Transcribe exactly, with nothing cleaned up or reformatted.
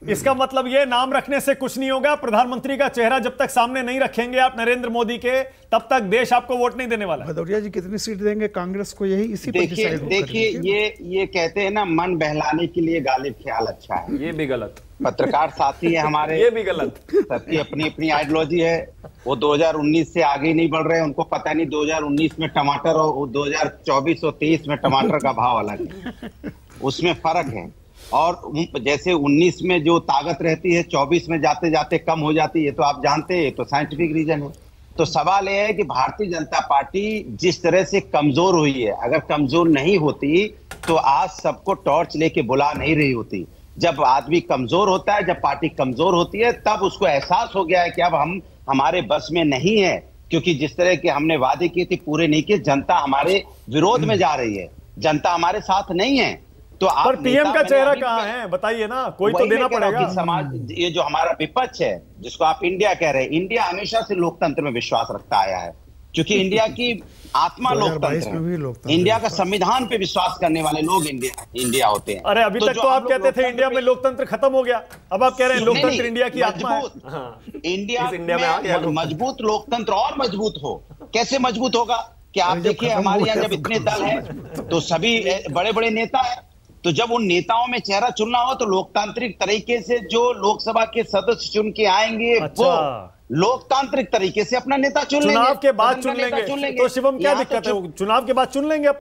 इसका मतलब ये नाम रखने से कुछ नहीं होगा। प्रधानमंत्री का चेहरा जब तक सामने नहीं रखेंगे आप नरेंद्र मोदी के, तब तक देश आपको वोट नहीं देने वाला। भदौरिया जी कितनी सीट देंगे कांग्रेस को, यही इसी देखिए देखिए ये ये कहते हैं ना, मन बहलाने के लिए गालिब ख्याल अच्छा है। ये भी गलत। पत्रकार साथी है हमारे, ये भी गलत। सबकी अपनी अपनी आइडियोलॉजी है। वो दो हज़ार उन्नीस से आगे नहीं बढ़ रहे हैं, उनको पता नहीं दो हज़ार उन्नीस में टमाटर और दो हज़ार चौबीस और तेईस में टमाटर का भाव अलग है, उसमें फर्क है। और जैसे उन्नीस में जो ताकत रहती है चौबीस में जाते जाते कम हो जाती है, तो आप जानते हैं, तो साइंटिफिक रीजन है। तो सवाल यह है कि भारतीय जनता पार्टी जिस तरह से कमजोर हुई है, अगर कमजोर नहीं होती तो आज सबको टॉर्च लेके बुला नहीं रही होती। जब आदमी कमजोर होता है, जब पार्टी कमजोर होती है, तब उसको एहसास हो गया है कि अब हम हमारे बस में नहीं है, क्योंकि जिस तरह के हमने वादे किए थे पूरे नहीं किए। जनता हमारे विरोध में जा रही है, जनता हमारे साथ नहीं है। तो पर पीएम का चेहरा कहाँ है बताइए ना, कोई तो देना पड़ेगा। समाज, ये जो हमारा विपक्ष है जिसको आप इंडिया कह रहे हैं, इंडिया हमेशा से लोकतंत्र में विश्वास रखता आया है, क्योंकि इंडिया की आत्मा लोकतंत्र है। इंडिया का संविधान पे विश्वास करने वाले लोग इंडिया इंडिया होते हैं। अरे अभी तो तक तो आप कहते थे इंडिया में लोकतंत्र खत्म हो गया, अब आप कह रहे हैं लोकतंत्र इंडिया की आत्मा है। इंडिया में मजबूत लोकतंत्र और मजबूत हो, कैसे मजबूत होगा कि आप देखिए हमारे यहाँ जब इतने दल हैं तो सभी बड़े बड़े नेता हैं, तो जब उन नेताओं में चेहरा चुनना हो तो लोकतांत्रिक तरीके से जो लोकसभा के सदस्य चुन के आएंगे, अच्छा। वो लोकतांत्रिक तरीके से अपना नेता चुन लेंगे, चुनाव के बाद चुन लेंगे। तो शिवम क्या दिक्कत है, चुनाव के बाद चुन लेंगे।